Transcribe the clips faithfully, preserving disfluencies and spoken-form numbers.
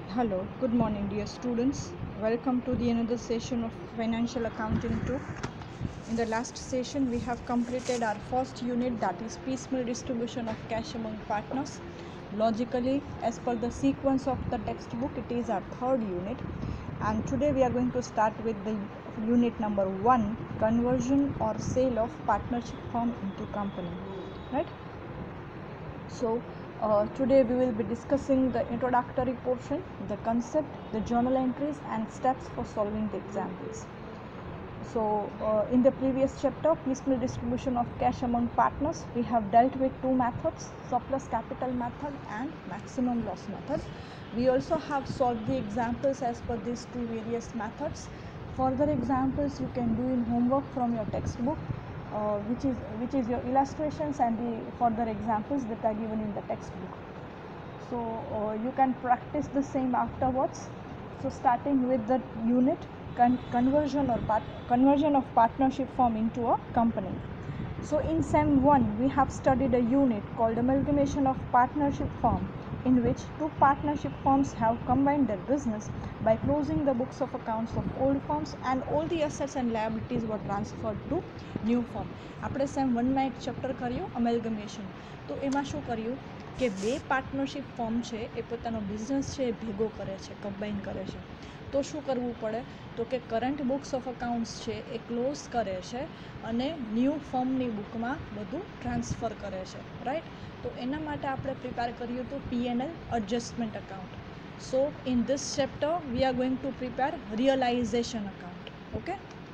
Hello, good morning, dear students. Welcome to the another session of Financial Accounting two. In the last session, we have completed our first unit, that is piecemeal distribution of cash among partners. Logically, as per the sequence of the textbook, it is our third unit. And today we are going to start with the unit number one, conversion or sale of partnership firm into company. Right? So uh, today we will be discussing the introductory portion, the concept, the journal entries and steps for solving the examples. So uh, in the previous chapter, piecemeal distribution of cash among partners, we have dealt with two methods, surplus capital method and maximum loss method. We also have solved the examples as per these two various methods. Further examples you can do in homework from your textbook, uh, which is which is your illustrations and the further examples that are given in the textbook. So uh, you can practice the same afterwards. So starting with the unit con- conversion or part- conversion of partnership firm into a company. So in sem one we have studied a unit called amalgamation of partnership firm, in which two partnership firms have combined their business by closing the books of accounts of old firms and all the assets and liabilities were transferred to new firm. આપણે sem વનમાં એક chapter કર્યું અમેલ્ગમેશન. તો એમાં શું કર્યું કે બે પાર્ટનરશિપ ફર્મ છે એ પોતાનો બિઝનેસ છે એ ભેગો કરે છે, કમ્બાઈન કરે છે. તો શું કરવું પડે તો કે કરંટ બુક્સ ઓફ અકાઉન્ટ્સ છે એ ક્લોઝ કરે છે અને ન્યૂ ફર્મની બુકમાં બધું ટ્રાન્સફર કરે છે, રાઈટ. તો એના માટે આપણે પ્રિપેર કર્યું હતું PNL adjustment account. So in this chapter we are going to prepare realisation account. Okay.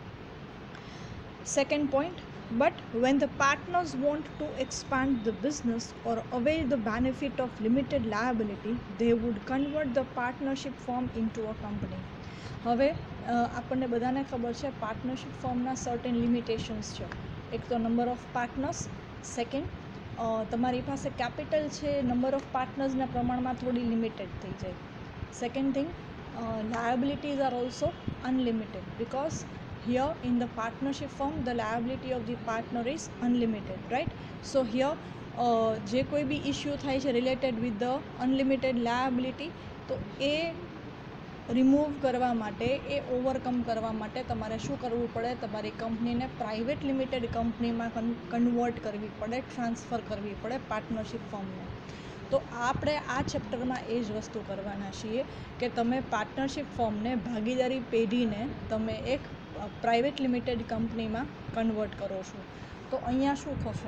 Second point, but when the partners want to expand the business or avail the benefit of limited liability, they would convert the partnership firm into a company. હવે આપણને બધાને ખબર છે partnership ફર્મના certain limitations છે. એક તો number of partners, second તમારી પાસે કેપિટલ છે નંબર ઓફ પાર્ટનર્સના પ્રમાણમાં થોડી લિમિટેડ થઈ જાય. Second thing, liabilities are also unlimited because here in the partnership firm the liability of the partner is unlimited, right? So here uh, જે કોઈ બી issue થાય છે related with the unlimited liability, તો એ રિમૂવ કરવા માટે, એ ઓવરકમ કરવા માટે તમારે શું કરવું પડે, તમારી કંપનીને પ્રાઇવેટ લિમિટેડ કંપનીમાં કન્વર્ટ કરવી પડે, ટ્રાન્સફર કરવી પડે પાર્ટનરશિપ ફર્મને. તો આપણે આ ચેપ્ટરમાં એ જ વસ્તુ કરવાના છીએ કે તમે પાર્ટનરશિપ ફર્મને ભાગીદારી પેઢીને તમે એક પ્રાઇવેટ લિમિટેડ કંપનીમાં કન્વર્ટ કરો છો. તો અહીંયા શું થશે,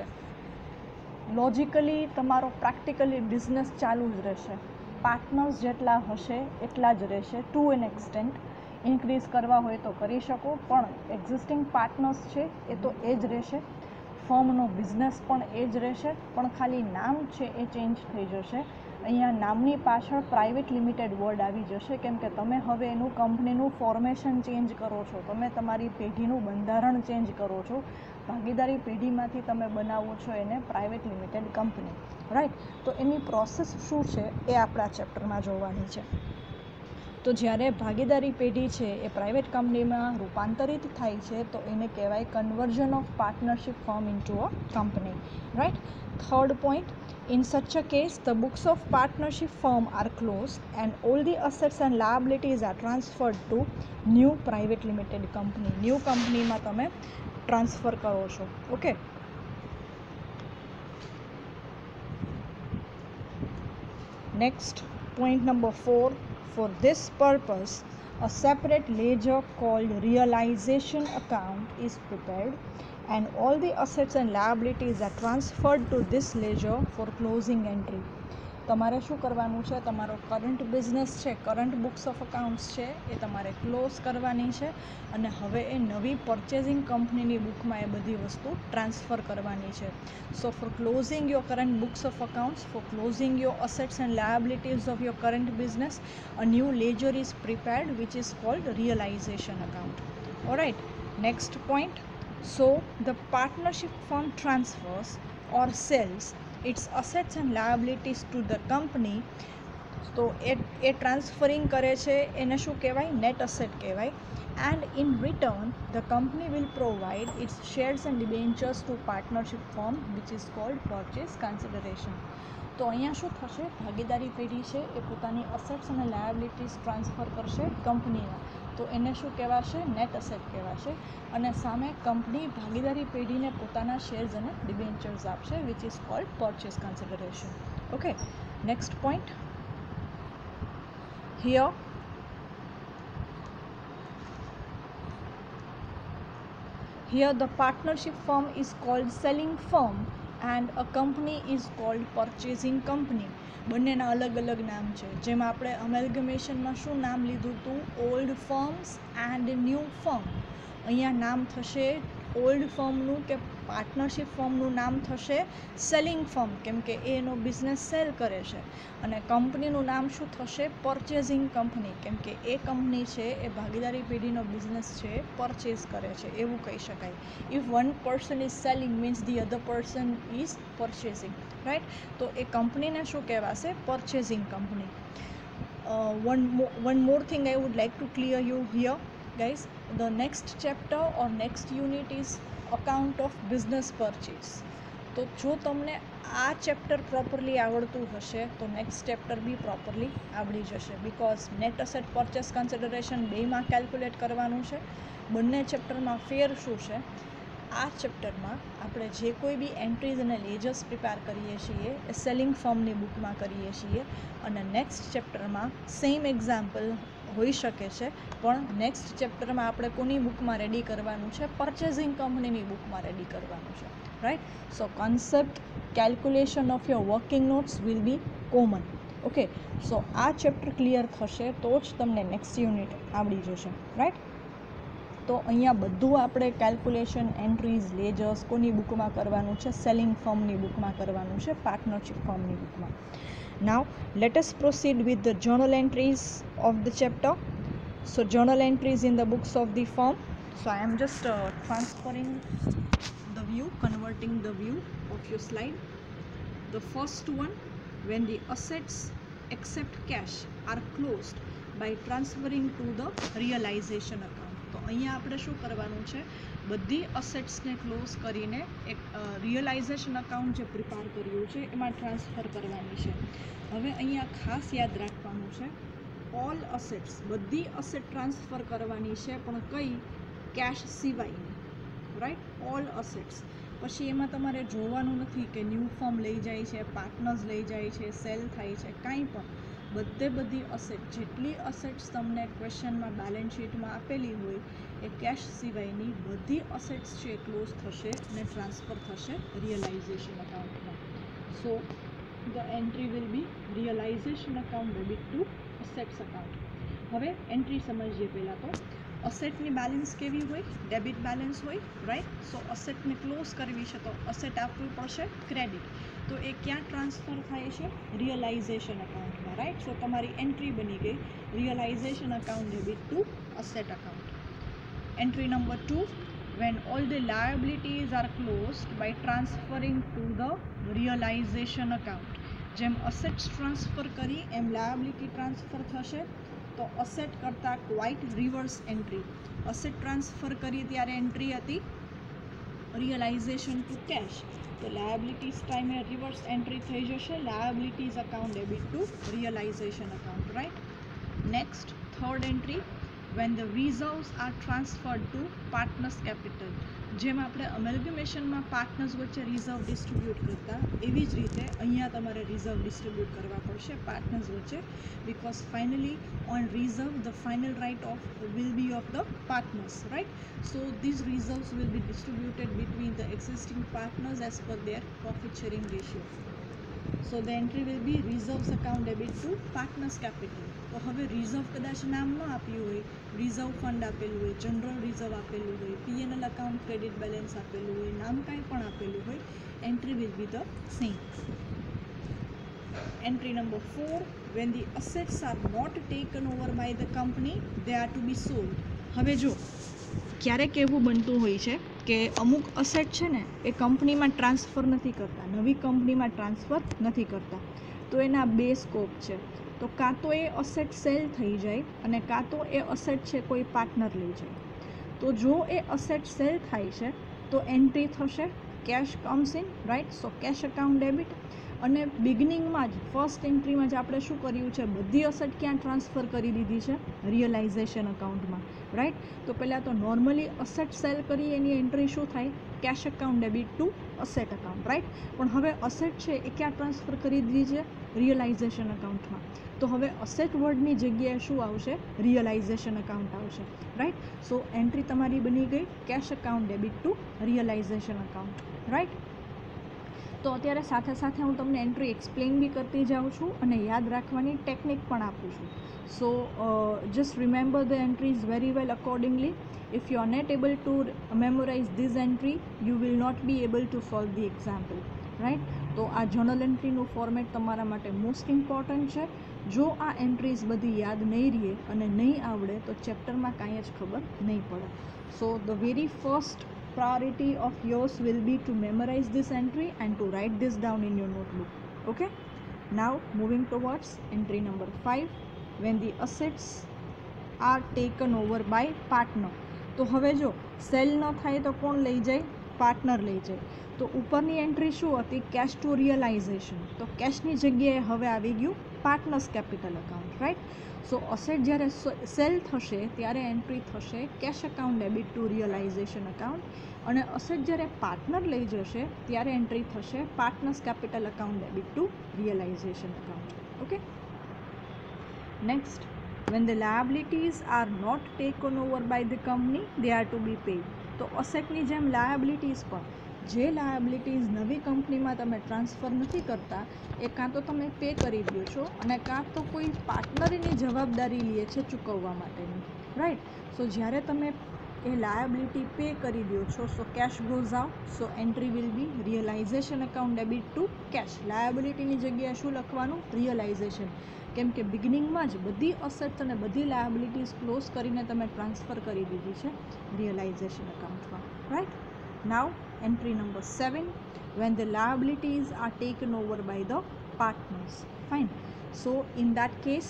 લોજિકલી તમારો પ્રેક્ટિકલી બિઝનેસ ચાલુ જ રહેશે. પાર્ટનર્સ જેટલા હશે એટલા જ રહેશે. ટુ એન એક્સટેન્ટ ઇન્ક્રીઝ કરવા હોય તો કરી શકો, પણ એક્ઝિસ્ટિંગ પાર્ટનર્સ છે એ તો એ જ રહેશે. ફર્મનો બિઝનેસ પણ એ જ રહેશે, પણ ખાલી નામ છે એ ચેન્જ થઈ જશે. અહીંયા નામની પાછળ પ્રાઇવેટ લિમિટેડ વર્ડ આવી જશે, કેમ કે તમે હવે એનું કંપનીનું ફોર્મેશન ચેન્જ કરો છો, તમે તમારી પેઢીનું બંધારણ ચેન્જ કરો છો. ભાગીદારી પેઢીમાંથી તમે બનાવો છો એને પ્રાઇવેટ લિમિટેડ કંપની, રાઈટ. તો એની પ્રોસેસ શું છે એ આપણા ચેપ્ટરમાં જોવાની છે. તો જ્યારે ભાગીદારી પેઢી છે એ પ્રાઇવેટ કંપનીમાં રૂપાંતરિત થાય છે તો એને કહેવાય conversion of partnership firm into a company, right. Third point, in such a case the books of partnership firm are closed and all the assets and liabilities are transferred to new private limited company. new company માં તમે transfer કરો છો. Okay. next point number four, for this purpose a separate ledger called realization account is prepared and all the assets and liabilities are transferred to this ledger for closing entry. તમારે શું કરવાનું છે, તમારો current business છે, current books of accounts છે એ તમારે close કરવાની છે અને હવે એ નવી પરચેઝિંગ કંપનીની બુકમાં એ બધી વસ્તુ ટ્રાન્સફર કરવાની છે. So for closing your current books of accounts, for closing your assets and liabilities of your current business, a new ledger is prepared which is called realisation account. Alright. Next point, so the partnership firm transfers or sells its assets and liabilities to the company. તો એ એ transferring કરે છે એને શું કહેવાય, net asset કહેવાય. and in return the company will provide its shares and debentures to partnership firm which is called purchase consideration. તો અહીંયા શું થશે, ભાગીદારી પેઢી છે એ પોતાની અસેટ્સ અને લાયબિલિટીઝ ટ્રાન્સફર કરશે કંપનીમાં, તો એને શું કહેવાશે, નેટ અસેટ કહેવાશે. અને સામે કંપની ભાગીદારી પેઢીને પોતાના શેર્સ અને ડિબેન્ચર્સ આપશે, which is called purchase consideration. Okay, next point here Here the partnership firm is called selling firm and a company is called purchasing company. બંનેના અલગ અલગ નામ છે. જેમાં આપણે અમેલ્ગમેશનમાં શું નામ લીધું હતું, old firms and new firm. અહીંયા નામ થશે ઓલ્ડ ફર્મનું કે પાર્ટનરશિપ ફર્મનું નામ થશે સેલિંગ ફર્મ, કેમ કે એ એનો બિઝનેસ સેલ કરે છે. અને કંપનીનું નામ શું થશે, પરચેઝિંગ કંપની, કેમ કે એ કંપની છે એ ભાગીદારી પેઢીનો બિઝનેસ છે પરચેઝ કરે છે, એવું કહી શકાય. If one person is selling means the other person is purchasing, right. તો એ કંપનીને શું કહેવાશે, purchasing company. One one more thing I would like to clear you here guys. The next chapter or next unit is account of business purchase. તો જો તમને આ chapter properly આવડતું હશે તો નેક્સ્ટ ચેપ્ટર બી પ્રોપરલી આવડી જશે, because net asset purchase consideration બેમાં કેલ્ક્યુલેટ કરવાનું છે. બંને ચેપ્ટરમાં ફેર શું છે, આ ચેપ્ટરમાં આપણે જે કોઈ બી એન્ટ્રીઝ અને લેજર્સ પ્રિપેર કરીએ છીએ એ સેલિંગ ફર્મની બુકમાં કરીએ છીએ, અને નેક્સ્ટ ચેપ્ટરમાં સેમ એક્ઝામ્પલ હોઈ શકે છે, પણ નેક્સ્ટ ચેપ્ટરમાં આપણે કોની બુકમાં રેડી કરવાનું છે, પરચેઝિંગ કંપનીની બુકમાં રેડી કરવાનું છે, right. So concept, calculation of your working notes will be common. Okay, so આ ચેપ્ટર ક્લિયર થશે તો જ તમને નેક્સ્ટ યુનિટ આવડી જશે, રાઈટ. તો અહીંયા બધું આપણે કેલ્ક્યુલેશન, એન્ટ્રીઝ, લેજર્સ કોની બુકમાં કરવાનું છે, સેલિંગ ફર્મની બુકમાં કરવાનું છે, પાર્ટનરશિપ ફર્મની બુકમાં. Now let us proceed with the journal entries of the chapter. So journal entries in the books of the firm. So I am just uh, transferring the view, converting the view of your slide. The first one, when the assets except cash are closed by transferring to the realization account. તો અહીંયા આપણે શું કરવાનું છે, બધી અસેટ્સને close કરીને એક realisation account જે પ્રિપેર કર્યું છે એમાં ટ્રાન્સફર કરવાની છે. હવે અહીંયા ખાસ યાદ રાખવાનું છે, ઓલ અસેટ્સ, બધી અસેટ ટ્રાન્સફર કરવાની છે, પણ કઈ, કેશ સિવાયની, રાઈટ. All assets. પછી એમાં તમારે જોવાનું નથી કે ન્યૂ ફર્મ લઈ જાય છે, પાર્ટનર્સ લઈ જાય છે, સેલ થાય છે, કાંઈ પણ. બધે બધી અસેટ, જેટલી અસેટ્સ તમને ક્વેશ્ચનમાં બેલેન્સ શીટમાં આપેલી હોય એ કેશ સિવાયની બધી અસેટ્સ છે ક્લોઝ થશે અને ટ્રાન્સફર થશે રિયલાઇઝેશન અકાઉન્ટમાં. So the entry will be realisation account debit to assets account. હવે એન્ટ્રી સમજીએ. પહેલાં તો અસેટની બેલેન્સ કેવી હોય, ડેબિટ બેલેન્સ હોય, રાઈટ. સો અસેટને ક્લોઝ કરવી છે તો અસેટ આપવી પડશે ક્રેડિટ. તો એ ક્યાં ટ્રાન્સફર થાય છે, રિયલાઇઝેશન અકાઉન્ટમાં, રાઈટ. સો તમારી એન્ટ્રી બની ગઈ realisation account debit to asset account. Entry number two, when all the liabilities are closed by transferring to the realization account. જેમ અસેટ્સ ટ્રાન્સફર કરી એમ લાયબિલિટી ટ્રાન્સફર થશે. તો અસેટ કરતાં quite reverse entry. Asset transfer કરી ત્યારે entry હતી realisation to cash, તો લાયબિલિટીઝ ટાઈમે રિવર્સ એન્ટ્રી થઈ જશે, liabilities account debit to realisation account, right. Next, third entry, when the reserves are transferred to partners capital. જેમ આપણે અમેલ્ગમેશનમાં પાર્ટનર્સ વચ્ચે રિઝર્વ ડિસ્ટ્રીબ્યુટ કરતા, એવી જ રીતે અહીંયા તમારે રિઝર્વ ડિસ્ટ્રીબ્યુટ કરવા પડશે પાર્ટનર્સ વચ્ચે, because finally on reserve the final right of will be of the partners, right. So these reserves will be distributed between the existing partners as per their profit sharing ratio. So the entry will be reserves account debit to partners capital. તો હવે reserve કદાચ નામ ન આપ્યું હોય, reserve fund આપેલું હોય, general reserve આપેલું હોય, પીએનએલ અકાઉન્ટ ક્રેડિટ બેલેન્સ આપેલું હોય, નામ કાંઈ પણ આપેલું હોય, entry will be the same. Entry number four, when the assets are not taken over by the company, they are to be sold. હવે જો ક્યારેક એવું બનતું હોય છે કે અમુક અસેટ છે ને એ કંપનીમાં ટ્રાન્સફર નથી કરતા, નવી કંપનીમાં ટ્રાન્સફર નથી કરતા. તો એના બે સ્કોપ છે. તો કાં તો એ અસેટ સેલ થઈ જાય અને કાં તો એ અસેટ છે કોઈ પાર્ટનર લઈ જાય. તો જો એ અસેટ સેલ થાય છે તો એન્ટ્રી થશે cash comes in, right. So cash account debit. અને બિગિનિંગમાં જ ફર્સ્ટ એન્ટ્રીમાં જ આપણે શું કર્યું છે, બધી અસેટ ક્યાં ટ્રાન્સફર કરી દીધી છે, રિયલાઇઝેશન અકાઉન્ટમાં, રાઈટ. તો પહેલાં તો નોર્મલી અસેટ સેલ કરી એની એન્ટ્રી શું થાય, cash account debit to asset account, right. પણ હવે અસેટ છે એ ક્યાં ટ્રાન્સફર કરી દીધી છે, રિયલાઇઝેશન અકાઉન્ટમાં. તો હવે અસેટ વર્ડની જગ્યાએ શું આવશે, રિયલાઇઝેશન અકાઉન્ટ આવશે, રાઈટ. સો એન્ટ્રી તમારી બની ગઈ cash account debit to realisation account, right. તો અત્યારે સાથે સાથે હું તમને એન્ટ્રી એક્સપ્લેન બી કરતી જાઉં છું અને યાદ રાખવાની ટેકનિક પણ આપું છું. So just remember the entries very well accordingly. If you are not able to memorize this entry, you will not be able to solve the example, right? તો આ જર્નલ એન્ટ્રીનું ફોર્મેટ તમારા માટે મોસ્ટ ઇમ્પોર્ટન્ટ છે. જો આ entries બધી યાદ નહીં રહે અને નહીં આવડે તો ચેપ્ટરમાં કાંઈ જ ખબર નહીં પડે. So the very first priority of yours will be to memorize this entry and to write this down in your notebook. Okay, now moving towards entry number five, when the assets are taken over by partner. તો હવે જો cell ન થાય તો કોણ લઈ જાય, partner લઈ જાય. તો ઉપરની એન્ટ્રી શું હતી, કેશ ટુ રિયલાઇઝેશન. તો કેશની જગ્યાએ હવે આવી ગયું partners capital account, right. So asset જ્યારે સેલ થશે ત્યારે એન્ટ્રી થશે cash account debit to realisation account, અને અસેટ જ્યારે પાર્ટનર લઈ જશે ત્યારે એન્ટ્રી થશે partners capital account debit to realisation account. Okay, next, when the liabilities are not taken over by the company, they are to be paid. તો અસેટની જેમ liabilities પણ, જે લાયબિલિટીઝ નવી કંપનીમાં તમે ટ્રાન્સફર નથી કરતા એ કાં તો તમે પે કરી દો છો અને કાં તો કોઈ પાર્ટનરની જવાબદારી લે છે ચૂકવવા માટેની, રાઈટ. સો જ્યારે તમે એ લાયબિલિટી પે કરી દો છો, so cash goes out. So entry will be realisation account debit to cash. લાયબિલિટીની જગ્યાએ શું લખવાનું, રિયલાઇઝેશન. કેમ કે બિગિનિંગમાં જ બધી અસેટ્સ અને બધી લાયબિલિટીઝ ક્લોઝ કરીને તમે ટ્રાન્સફર કરી દીધી છે રિયલાઇઝેશન અકાઉન્ટમાં, right. Now entry number seven, when the liabilities are taken over by the partners. Fine. So in that case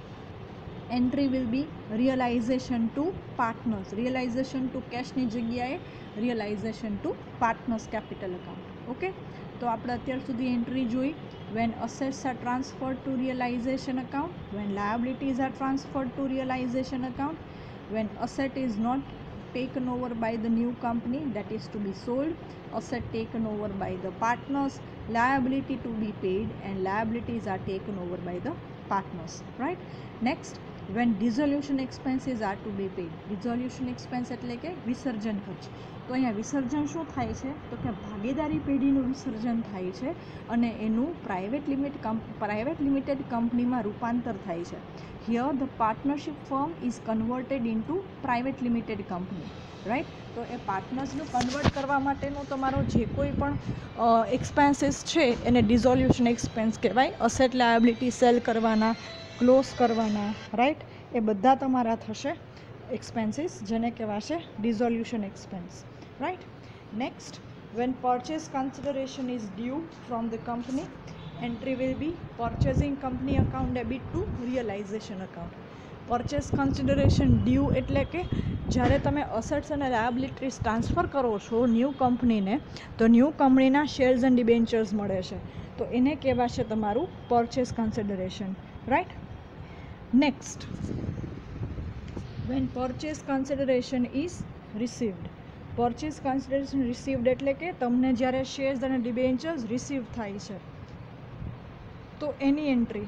entry will be realization to partners. Realization to cash ની જગ્યાએ realization to partners capital account. Okay, તો આપણે અત્યાર સુધી entry જોઈ. When assets are transferred to realization account, when liabilities are transferred to realization account, when asset is not taken over by the new company, that is to be sold, asset taken over by the partners, liability to be paid, and liabilities are taken over by the partners, right. Next, when dissolution expenses are to be paid. dissolution expense એટલે કે વિસર્જન ખર્ચ. તો અહીંયા વિસર્જન શું થાય છે, તો કે ભાગીદારી પેઢીનું વિસર્જન થાય છે અને એનું પ્રાઇવેટ લિમિટ પ્રાઇવેટ લિમિટેડ કંપનીમાં રૂપાંતર થાય છે. Here the partnership firm is converted into private limited company, right. તો એ પાર્ટનર્સનું કન્વર્ટ કરવા માટેનો તમારો જે કોઈ પણ એક્સપેન્સીસ છે એને ડિઝોલ્યુશન એક્સપેન્સ કહેવાય. અસેટ લાયબિલિટી સેલ કરવાના, ક્લોઝ કરવાના, રાઈટ, એ બધા તમારા થશે એક્સપેન્સીસ, જેને કહેવાશે dissolution expense, right. Next, when purchase consideration is due from the company, entry will be purchasing company account debit to realization account. purchase consideration due એટલે કે જ્યારે તમે અસેટ્સ અને લાયબિલિટીઝ ટ્રાન્સફર કરો છો ન્યૂ કંપનીને, તો ન્યૂ કંપનીના શેર્સ એન્ડ ડિબેન્ચર્સ મળે છે, તો એને કહેવાશે તમારું purchase consideration, right. Next, when purchase consideration is received. purchase consideration received એટલે કે તમને જ્યારે શેર્સ અને ડિબેન્ચર્સ રિસીવ થાય છે તો એની entry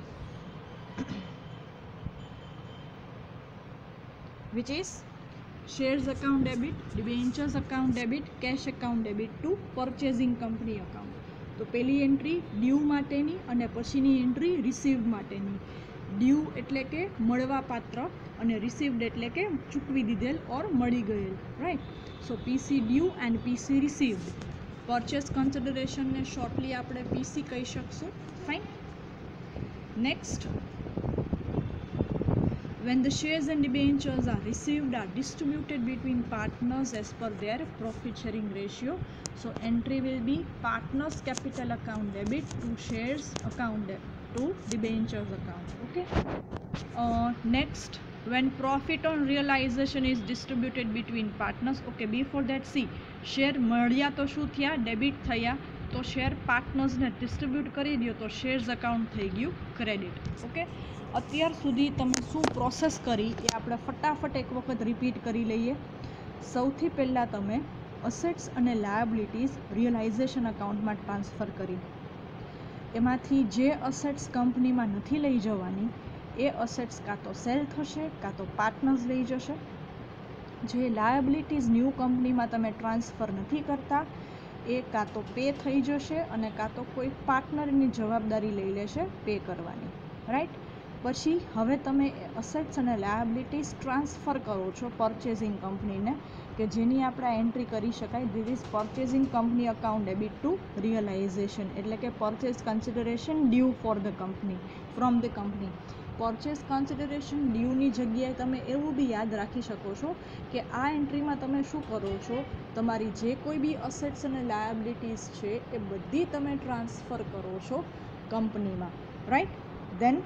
which is shares account debit, debentures account debit, cash account debit to purchasing company account. તો પહેલી એન્ટ્રી ડ્યુ માટેની અને પછીની એન્ટ્રી રિસીવ્ડ માટેની. ડ્યુ એટલે કે મળવા પાત્ર અને રિસીવ્ડ એટલે કે ચૂકવી દીધેલ ઓર મળી ગયેલ, right. So PC due and PC received. Purchase કન્સિડરેશનને શોર્ટલી આપણે પીસી કહી શકશું, fine. Next, when the shares and debentures are received are distributed between partners as per their profit sharing ratio. So entry will be partners capital account debit to shares account debit to debentures account. Okay. Uh, next, when profit on realization is distributed between partners. Okay, before that see, share મળ્યા તો શું થયા, debit થયા, તો share પાર્ટનર્સને distribute કરી દો તો shares account થઈ ગયું ક્રેડિટ. ઓકે, અત્યાર સુધી તમે શું પ્રોસેસ કરી એ આપણે ફટાફટ એક વખત રિપીટ કરી લઈએ. સૌથી પહેલાં તમે અસેટ્સ અને લાયબિલિટીઝ રિયલાઇઝેશન અકાઉન્ટમાં ટ્રાન્સફર કરી. એમાંથી જે અસેટ્સ કંપનીમાં નથી લઈ જવાની એ અસેટ્સ કાં તો સેલ થશે કાં તો પાર્ટનર્સ લઈ જશે. જે લાયબિલિટીઝ ન્યૂ કંપનીમાં તમે ટ્રાન્સફર નથી કરતા એ કાં તો પે થઈ જશે અને કાં તો કોઈ પાર્ટનરની જવાબદારી લઈ લેશે પે કરવાની. રાઈટ, પછી હવે તમે અસેટ્સ અને લાયબિલિટીઝ ટ્રાન્સફર કરો છો પરચેઝિંગ કંપનીને, કે જેની આપણે એન્ટ્રી કરી શકાય. This is purchasing company account debit to realisation, એટલે કે purchase consideration due for the company from the company. Purchase consideration ડ્યુની જગ્યાએ તમે એવું બી યાદ રાખી શકો છો કે આ એન્ટ્રીમાં તમે શું કરો છો, તમારી જે કોઈ બી અસેટ્સ અને લાયબિલિટીઝ છે એ બધી તમે ટ્રાન્સફર કરો છો કંપનીમાં. રાઈટ, દેન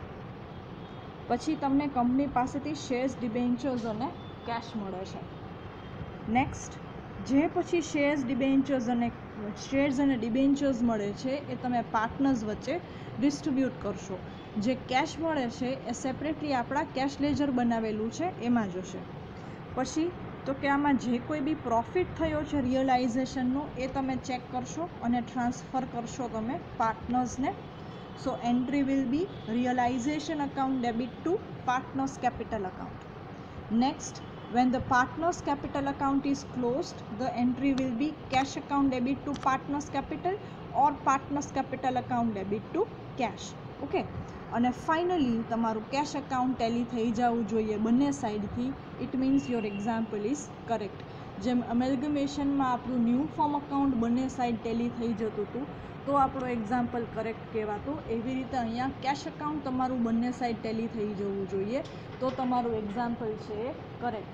પછી તમને કંપની પાસેથી શેર્સ, ડિબેન્ચર્સ અને કેશ મળે છે. નેક્સ્ટ, જે પછી શેર્સ, ડિબેન્ચર્સ અને શેર્સ અને ડિબેન્ચર્સ મળે છે એ તમે પાર્ટનર્સ વચ્ચે ડિસ્ટ્રીબ્યુટ કરશો. જે કેશ મળે છે એ સેપરેટલી આપણા કેશ લેજર બનાવેલું છે એમાં જશે. પછી તો કે આમાં જે કોઈ બી પ્રોફિટ થયો છે રિયલાઇઝેશનનો એ તમે ચેક કરશો અને ટ્રાન્સફર કરશો તમે પાર્ટનર્સને. So entry will be realisation account debit to partners capital account. Next, when the partners capital account is closed, the entry will be cash account debit to partners capital or partners capital account debit to cash. Okay, અને finally તમારું cash account tally થઈ જવું જોઈએ બંને સાઈડથી. It means your example is correct. જેમ અમેલ્ગમેશનમાં આપણું ન્યૂ ફોર્મ અકાઉન્ટ બંને સાઈડ ટેલી થઈ જતું હતું તો આપણું એક્ઝામ્પલ કરેક્ટ કહેવાતું, એવી રીતે અહીંયા કેશ અકાઉન્ટ તમારું બંને સાઈડ ટેલી થઈ જવું જોઈએ તો તમારું એક્ઝામ્પલ છે correct.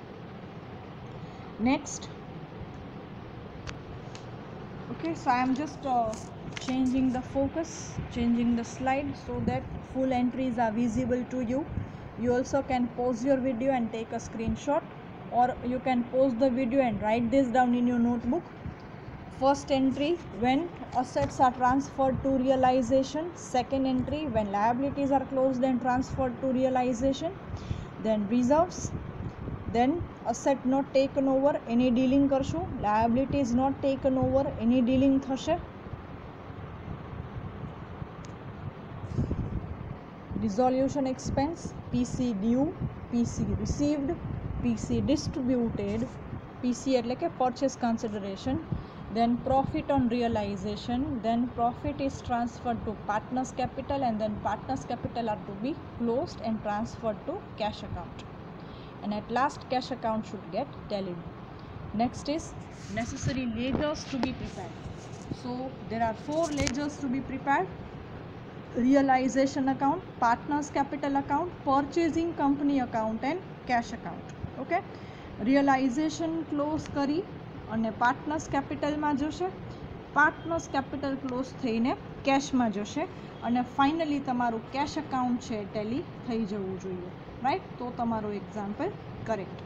Next, okay, so I am just uh, changing the focus, changing the slide so that full entries are visible to you. You also can pause your video and take a screenshot, or you can pause the video and write this down in your notebook. First entry, when assets are transferred to realization. Second entry, when liabilities are closed and transferred to realization. Then reserves, then asset not taken over, any dealing કરશું. Liability is not taken over, any dealing થશે. Resolution expense, P C due, P C received, P C distributed, P C એટલે કે purchase consideration. Then profit on realization, then profit is transferred to partners capital and then partners capital are to be closed and transferred to cash account. And at last cash account should get tallied. Next is necessary ledgers to be prepared. So there are four ledgers to be prepared: realization account, partners capital account, purchasing company account and cash account. Okay, realization close કરી અને partners કેપિટલમાં જશે, partners capital close થઈને કેશમાં જશે અને finally તમારું cash account છે Tally થઈ જવું જોઈએ. રાઈટ, તો તમારું example correct.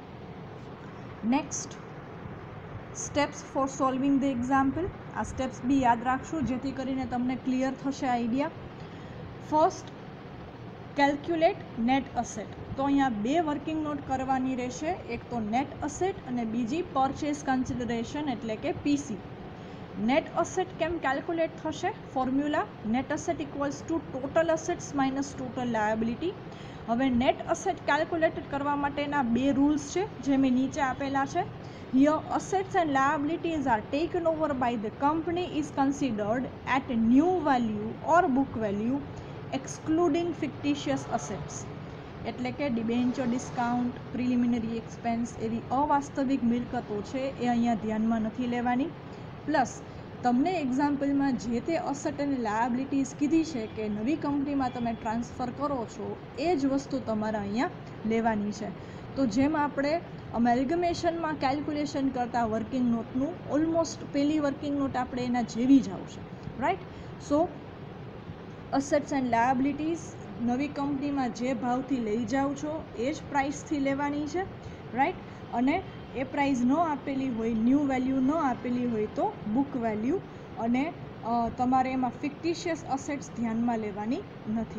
Next, steps for solving the example. આ સ્ટેપ્સ બી યાદ રાખશો જેથી કરીને તમને ક્લિયર થશે idea. First, calculate net asset. તો અહીંયા બે વર્કિંગ નોટ કરવાની રહેશે, એક તો નેટ અસેટ અને બીજી પરચેસ કન્સિડરેશન એટલે કે પીસી. નેટ અસેટ કેમ કેલ્ક્યુલેટ થશે? Formula net asset equals to total assets minus total liability. હવે નેટ અસેટ કેલ્ક્યુલેટેડ કરવા માટેના બે રૂલ્સ છે જે મેં નીચે આપેલા છે. Here assets and liabilities are taken over by the company is considered at new value or book value excluding fictitious assets. એટલે કે ડિબેન્ચર ડિસ્કાઉન્ટ, પ્રિલિમિનરી એક્સપેન્સ એવી અવાસ્તવિક મિલકતો છે એ અહીંયા ધ્યાનમાં નથી લેવાની. પ્લસ તમને એક્ઝામ્પલમાં જે તે અસેટ અને લાયબિલિટીઝ કીધી છે કે નવી કંપનીમાં તમે ટ્રાન્સફર કરો છો એ જ વસ્તુ તમારે અહીંયા લેવાની છે. તો જેમ આપણે અમેલ્ગમેશનમાં કેલ્ક્યુલેશન કરતા વર્કિંગ નોટનું ઓલમોસ્ટ પહેલી વર્કિંગ નોટ આપણે એના જેવી જ આવશે. Right, so assets and liabilities નવી કંપનીમાં જે ભાવથી લઈ જાઓ છો એ જ પ્રાઇસથી લેવાની છે. રાઈટ, અને એ પ્રાઇસ ન આપેલી હોય, ન્યૂ વેલ્યુ ન આપેલી હોય તો બુક વેલ્યુ અને તમારે એમાં ફિક્ટિશિયસ અસેટ્સ ધ્યાનમાં લેવાની નથી.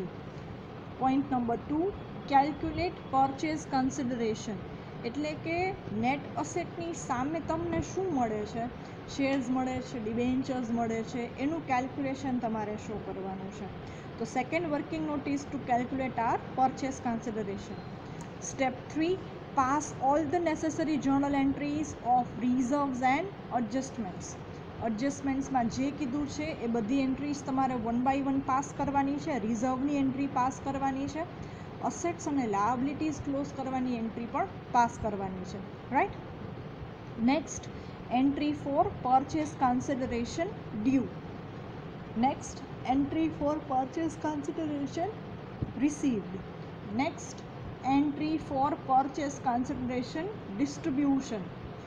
Point number two, calculate purchase consideration, એટલે કે નેટ અસેટની સામે તમને શું મળે છે, શેર્સ મળે છે, ડિબેન્ચર્સ મળે છે, એનું કેલ્ક્યુલેશન તમારે શો કરવાનું છે. તો second working note is to calculate our purchase consideration. Step three, pass all the necessary journal entries of reserves and adjustments. એડજસ્ટમેન્ટ્સમાં જે કીધું છે એ બધી એન્ટ્રીઝ તમારે વન બાય વન પાસ કરવાની છે. રિઝર્વની એન્ટ્રી પાસ કરવાની છે, અસેટ્સ અને લાયબિલિટીઝ ક્લોઝ કરવાની એન્ટ્રી પણ પાસ કરવાની છે. Right. Next, entry for purchase consideration due. Next, entry for purchase consideration received. Next, entry for purchase consideration distribution.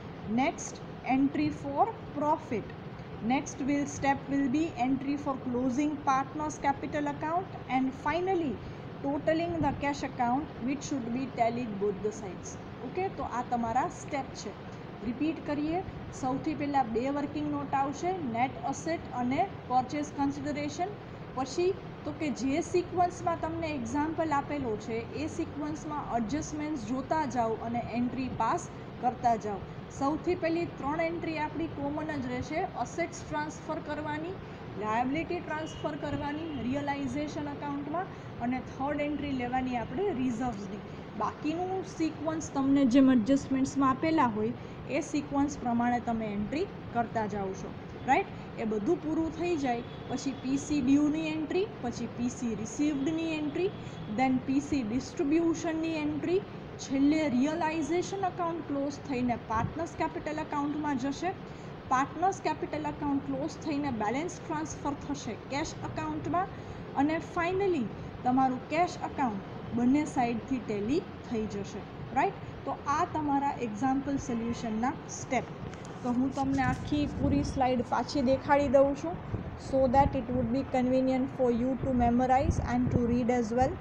Next, entry for profit. Next will step will be entry for closing partners capital account, and finally totaling the cash account which should be tallied both the sides. Okay, તો આ તમારા step છે. Repeat કરીએ. સૌથી પહેલાં બે working note આવશે, net asset અને પરચેઝ કન્સિડરેશન. પછી તો કે જે સિક્વન્સમાં તમને એક્ઝામ્પલ આપેલો છે એ સિક્વન્સમાં એડજસ્ટમેન્ટ્સ જોતા જાઓ અને એન્ટ્રી પાસ કરતા જાઓ. સૌથી પહેલી ત્રણ એન્ટ્રી આપણી કોમન જ રહેશે. અસેટ્સ ટ્રાન્સફર કરવાની, લાયબિલિટી ટ્રાન્સફર કરવાની રિયલાઇઝેશન અકાઉન્ટમાં, અને થર્ડ એન્ટ્રી લેવાની આપણે રિઝર્વ્સની. બાકીનું સિક્વન્સ તમને જેમ એડજસ્ટમેન્ટ્સમાં આપેલા હોય એ સિક્વન્સ પ્રમાણે તમે એન્ટ્રી કરતા જાઓ છો. રાઈટ. એ બધું પૂરું થઈ જાય પછી પીસી ડ્યુની એન્ટ્રી, પછી પીસી રિસીવ્ડની એન્ટ્રી, દેન પીસી ડિસ્ટ્રીબ્યુશનની એન્ટ્રી, છેલ્લે રિયલાઇઝેશન અકાઉન્ટ ક્લોઝ થઈને પાર્ટનર્સ કેપિટલ અકાઉન્ટમાં જશે. પાર્ટનર્સ કેપિટલ અકાઉન્ટ ક્લોઝ થઈને બેલેન્સ ટ્રાન્સફર થશે કેશ અકાઉન્ટમાં, અને ફાઇનલી તમારું કેશ અકાઉન્ટ બંને સાઈડથી ટેલી થઈ જશે. રાઈટ. તો આ તમારા એક્ઝામ્પલ સોલ્યુશનના સ્ટેપ. તો હું તમને આખી પૂરી સ્લાઇડ પાછી દેખાડી દઉં છું, so that it would be convenient for you to memorise and to read as well.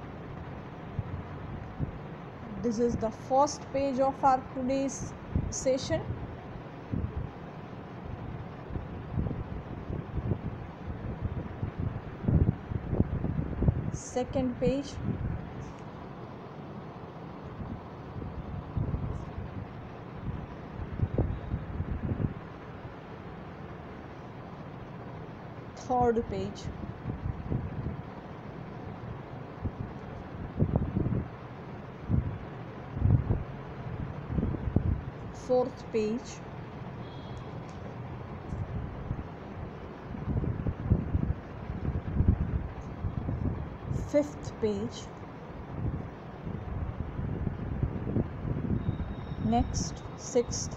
This is the first page of our today's session. Second page. Third page. Fourth page. Fifth page. Next, sixth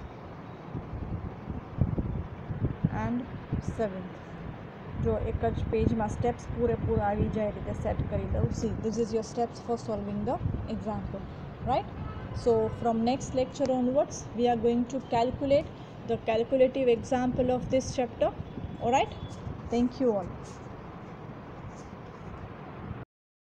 and seventh. જો એક જ પેજમાં steps પૂરેપૂરા આવી જાય રીતે set કરી દઉં. See, this is your steps for solving the example. Right. So from next lecture onwards we are going to calculate the calculative example of this chapter. All right, thank you all.